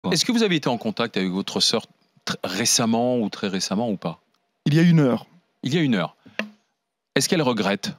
Est-ce que vous avez été en contact avec votre sœur récemment ou très récemment ou pas? Il y a 1 heure. Il y a 1 heure. Est-ce qu'elle regrette?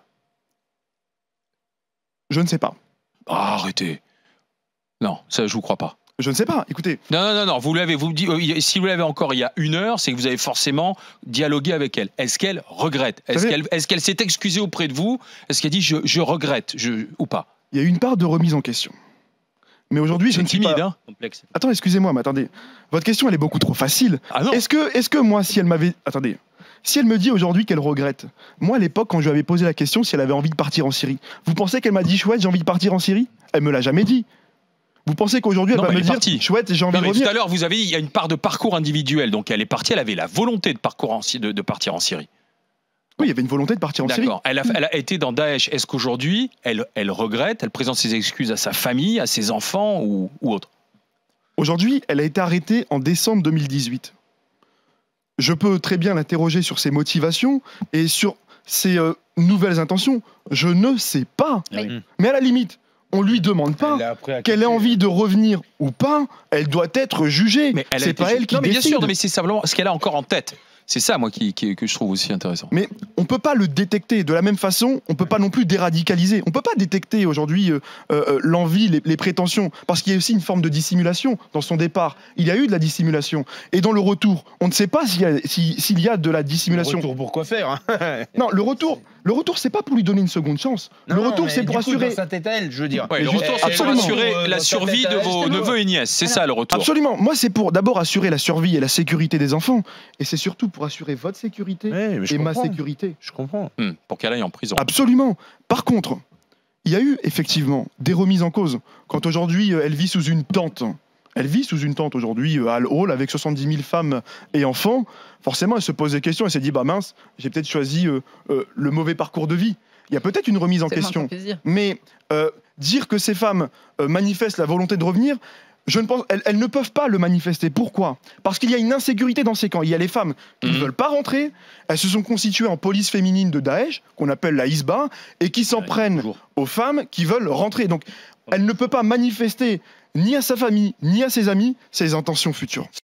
Je ne sais pas. Ah, arrêtez. Non, ça je vous crois pas. Je ne sais pas, écoutez. Non, vous me dites, si vous l'avez encore il y a 1 heure, c'est que vous avez forcément dialogué avec elle. Est-ce qu'elle regrette? Est-ce qu'elle s'est excusée auprès de vous? Est-ce qu'elle dit je regrette ou pas? Il y a une part de remise en question. Mais aujourd'hui, je ne suis timide, pas... hein. Complexe. Attends, excusez-moi, mais attendez. Votre question, elle est beaucoup trop facile. Ah non. Est-ce que moi, si elle m'avait... Attendez. Si elle me dit aujourd'hui qu'elle regrette, moi à l'époque, quand je lui avais posé la question si elle avait envie de partir en Syrie, vous pensez qu'elle m'a dit chouette, j'ai envie de partir en Syrie? Elle me l'a jamais dit. Vous pensez qu'aujourd'hui elle va me dire chouette, j'ai envie de revenir? Tout à l'heure, vous avez dit il y a une part de parcours individuel, donc elle est partie, elle avait la volonté de partir en Syrie. Oui, il y avait une volonté de partir en Syrie. D'accord. Elle a été dans Daesh. Est-ce qu'aujourd'hui, elle regrette, elle présente ses excuses à sa famille, à ses enfants ou autre? Aujourd'hui, elle a été arrêtée en décembre 2018. Je peux très bien l'interroger sur ses motivations et sur ses nouvelles intentions. Je ne sais pas. Oui. Mais à la limite, on lui demande pas qu'elle ait envie de revenir ou pas. Elle doit être jugée. Mais c'est pas elle qui décide. Bien sûr, mais c'est simplement ce qu'elle a encore en tête. C'est ça, moi, que je trouve aussi intéressant. Mais on ne peut pas le détecter. De la même façon, on ne peut pas non plus déradicaliser. On ne peut pas détecter aujourd'hui l'envie, les prétentions. Parce qu'il y a aussi une forme de dissimulation dans son départ. Il y a eu de la dissimulation. Et dans le retour, on ne sait pas s'il y a de la dissimulation. Le retour pour quoi faire, hein? Non, le retour, c'est pas pour lui donner une seconde chance. Non, le retour, c'est pour assurer... Dans sa tête à elle, je veux dire. Ouais, le retour, c'est pour assurer la survie de vos neveux et nièces. C'est ça, le retour. Absolument. Moi, c'est pour d'abord assurer la survie et la sécurité des enfants. Et c'est surtout pour assurer votre sécurité et ma sécurité. Je comprends. Pour qu'elle aille en prison. Absolument. Par contre, il y a eu effectivement des remises en cause. Quand aujourd'hui, elle vit sous une tente. Elle vit sous une tente aujourd'hui à Al-Hol avec 70 000 femmes et enfants. Forcément, elle se pose des questions. Elle s'est dit, bah mince, j'ai peut-être choisi le mauvais parcours de vie. Il y a peut-être une remise en question. Mais dire que ces femmes manifestent la volonté de revenir, je ne pense, elles ne peuvent pas le manifester. Pourquoi? Parce qu'il y a une insécurité dans ces camps. Il y a les femmes qui ne veulent pas rentrer. Elles se sont constituées en police féminine de Daesh, qu'on appelle la Hisba, et qui s'en prennent aux femmes qui veulent rentrer. Donc, elle ne peut pas manifester ni à sa famille, ni à ses amis, ses intentions futures.